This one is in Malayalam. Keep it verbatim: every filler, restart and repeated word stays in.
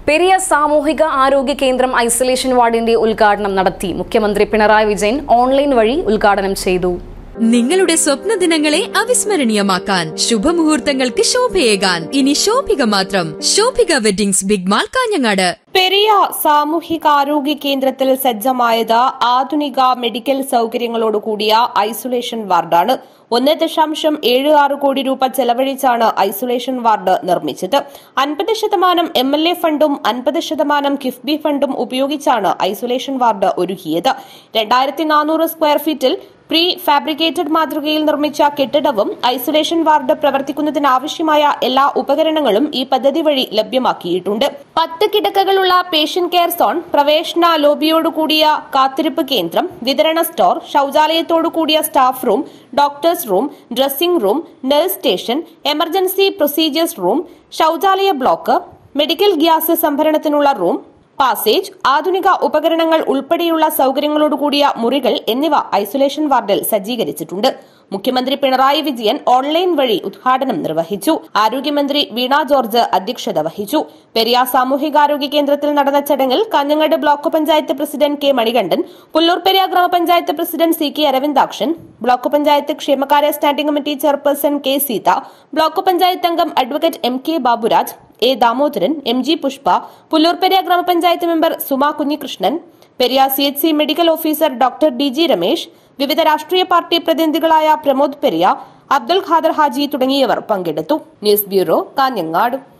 പെരിയ സാമൂഹിക ആരോഗ്യ കേന്ദ്രം ഐസൊലേഷൻ വാർഡിന്റെ ഉദ്ഘാടനം നടത്തി. മുഖ്യമന്ത്രി പിണറായി വിജയൻ ഓൺലൈൻ വഴി ഉദ്ഘാടനം ചെയ്തു. നിങ്ങളുടെ സ്വപ്ന ദിനങ്ങളെ അവിസ്മരണീയമാക്കാൻ, ശുഭമുഹൂർത്തങ്ങൾക്ക് ശോഭയേകാൻ ഇനി ശോഭിക മാത്രം. Shobhika weddings, big mall, Kanhangad. Periya സാമൂഹികാരോഗ്യ കേന്ദ്രത്തിൽ സജ്ജമായത് ആധുനിക മെഡിക്കൽ സൌകര്യങ്ങളോടുകൂടിയ ഐസൊലേഷൻ വാർഡാണ്. ഒന്ന് ദശാംശം ഏഴ് ആറ് കോടി രൂപ ചെലവഴിച്ചാണ് ഐസൊലേഷൻ വാർഡ് നിർമ്മിച്ചത്. അൻപത് ശതമാനം എം എൽ എ ഫണ്ടും അൻപത് ശതമാനം കിഫ്ബി ഫണ്ടും ഉപയോഗിച്ചാണ് ഐസൊലേഷൻ വാർഡ് ഒരുക്കിയത്. രണ്ടായിരത്തി നാനൂറ് സ്ക്വയർ ഫീറ്റിൽ പ്രീ ഫാബ്രിക്കേറ്റഡ് മാതൃകയിൽ നിർമ്മിച്ച കെട്ടിടവും ഐസൊലേഷൻ വാർഡ് പ്രവർത്തിക്കുന്നതിനാവശ്യമായ എല്ലാ ഉപകരണങ്ങളും ഈ പദ്ധതി വഴി ലഭ്യമാക്കിയിട്ടുണ്ട്. പത്ത് കിടക്കകളുള്ള പേഷ്യന്റ് കെയർ സോൺ, പ്രവേശന ലോബിയോടുകൂടിയ കാത്തിരിപ്പ് കേന്ദ്രം, വിതരണ സ്റ്റോർ, ശൌചാലയത്തോടുകൂടിയ staff room, doctors room, dressing room, nurse station, emergency procedures room, ശൌചാലയ ബ്ലോക്ക്, മെഡിക്കൽ ഗ്യാസ് സംഭരണത്തിനുള്ള റൂം, പാസേജ്, ആധുനിക ഉപകരണങ്ങൾ ഉൾപ്പെടെയുള്ള സൌകര്യങ്ങളോടുകൂടിയ മുറികൾ എന്നിവ ഐസൊലേഷൻ വാർഡിൽ സജ്ജീകരിച്ചിട്ടുണ്ട്. മുഖ്യമന്ത്രി പിണറായി വിജയൻ ഓൺലൈൻ വഴി ഉദ്ഘാടനം നിർവഹിച്ചു. ആരോഗ്യമന്ത്രി വീണ ജോർജ് അധ്യക്ഷത വഹിച്ചു. പെരിയ സാമൂഹികാരോഗ്യ കേന്ദ്രത്തിൽ നടന്ന ചടങ്ങിൽ Kanhangad block panchayat president K Manikandan, Pullur Periya ഗ്രാമപഞ്ചായത്ത് president C K Aravindakshan, block panchayat ക്ഷേമകാര്യ standing committee chairperson K Seetha, block panchayat അംഗം advocate M K Baburaj, A Damodaran, M G Pushpa, Pullur Periya ഗ്രാമപഞ്ചായത്ത് member Suma Kunhikrishnan, Periya C H C medical officer doctor D G Ramesh, വിവിധ രാഷ്ട്രീയ പാർട്ടി പ്രതിനിധികളായ പ്രമോദ് പെരിയ, അബ്ദുൽ ഖാദർ ഹാജി തുടങ്ങിയവർ പങ്കെടുത്തു. News bureau, Kanhangad.